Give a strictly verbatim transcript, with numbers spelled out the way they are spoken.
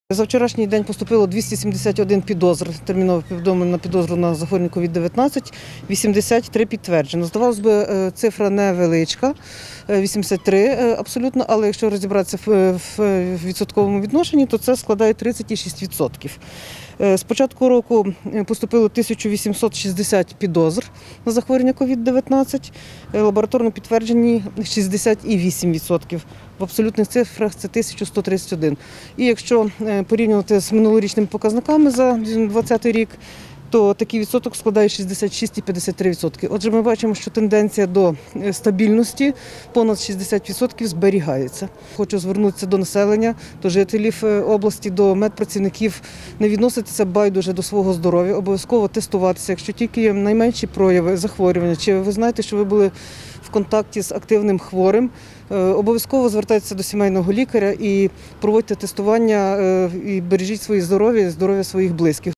За вчорашній день поступило двісті сімдесят один підозр, терміново повідомлено на підозру на захворювання ковід дев'ятнадцять, вісімдесят три підтверджено. Здавалось би, цифра невеличка, вісімдесят три абсолютно, але якщо розібратися в відсотковому відношенні, то це складає тридцять цілих шість десятих відсотка. З початку року поступило тисяча вісімсот шістдесят підозр на захворювання ковід дев'ятнадцять, лабораторно підтверджені шістдесят вісім відсотків. В абсолютних цифрах це тисяча сто тридцять один. І якщо порівнювати з минулорічними показниками за двадцятий рік, то такий відсоток складає шістдесят шість цілих п'ятдесят три відсотка. Отже, ми бачимо, що тенденція до стабільності понад шістдесят відсотків зберігається. Хочу звернутися до населення, до жителів області, до медпрацівників, не відноситися байдуже до свого здоров'я, обов'язково тестуватися, якщо тільки є найменші прояви захворювання, чи ви знаєте, що ви були в контакті з активним хворим, обов'язково звертайтеся до сімейного лікаря і проводьте тестування і бережіть своє здоров'я, здоров'я своїх близьких.